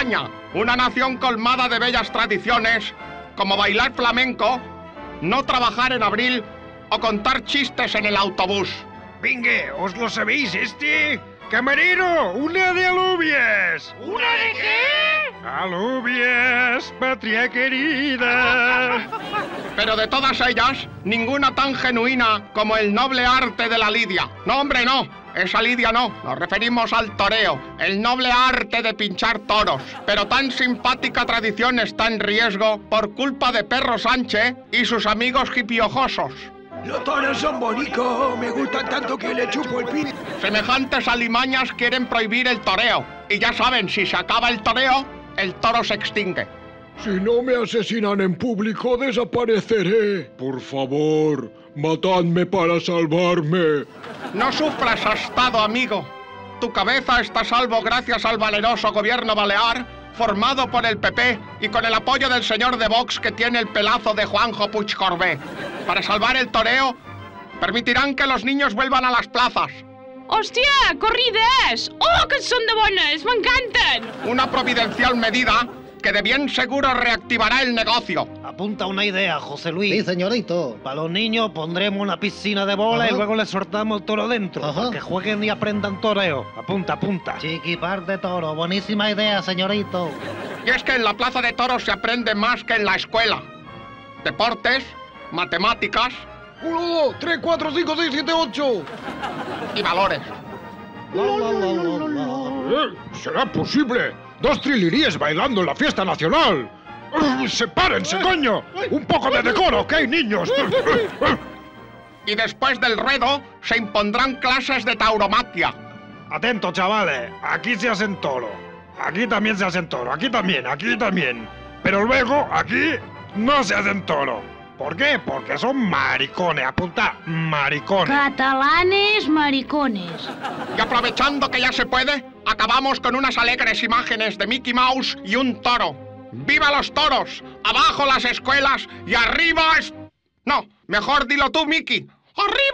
España, una nación colmada de bellas tradiciones, como bailar flamenco, no trabajar en abril o contar chistes en el autobús. Vinga, ¿os lo sabéis este? ¡Camarero, una de alubias! ¿Una de qué? ¡Alubias, patria querida! Pero de todas ellas, ninguna tan genuina como el noble arte de la lidia. No, hombre, no. Esa lidia no. Nos referimos al toreo, el noble arte de pinchar toros. Pero tan simpática tradición está en riesgo por culpa de Perro Sánchez y sus amigos hipiojosos. Los toros son bonitos, me gustan tanto que le chupo el pin. Semejantes alimañas quieren prohibir el toreo. Y ya saben, si se acaba el toreo, el toro se extingue. Si no me asesinan en público, desapareceré. Por favor, matadme para salvarme. No sufras, astado amigo. Tu cabeza está a salvo gracias al valeroso gobierno balear, formado por el PP y con el apoyo del señor de Vox que tiene el pelazo de Juanjo Puigcorbé. Para salvar el toreo, permitirán que los niños vuelvan a las plazas. Hòstia, corrides! Oh, que són de bones! M'encanten! Una providencial medida que de bien seguro reactivará el negocio. Apunta una idea, José Luis. Sí, señorito. Para los niños pondremos una piscina de bola y luego les soltamos el toro dentro. Para que jueguen y aprendan toreo. Apunta, apunta. Chiquipar de toro. Buenísima idea, señorito. Y es que en la plaza de toros se aprende más que en la escuela. Deportes, matemáticas... 1, 2, 3, 4, 5, 6, 7, 8. Y valores. ¿Será posible? 2 trilliríes bailando en la fiesta nacional. ¡Sepárense, coño! ¡Un poco de decoro, ¿ok, niños? Y después del ruedo se impondrán clases de tauromaquia. Atentos, chavales. Aquí se hacen toro. Aquí también se hacen toro. Aquí también, aquí también. Pero luego, aquí no se hacen toro. ¿Por qué? Porque son maricones. Apunta, maricones. Catalanes maricones. Y aprovechando que ya se puede, acabamos con unas alegres imágenes de Mickey Mouse y un toro. ¡Viva los toros! ¡Abajo las escuelas! ¡Y arriba es... No, mejor dilo tú, Mickey. ¡Arriba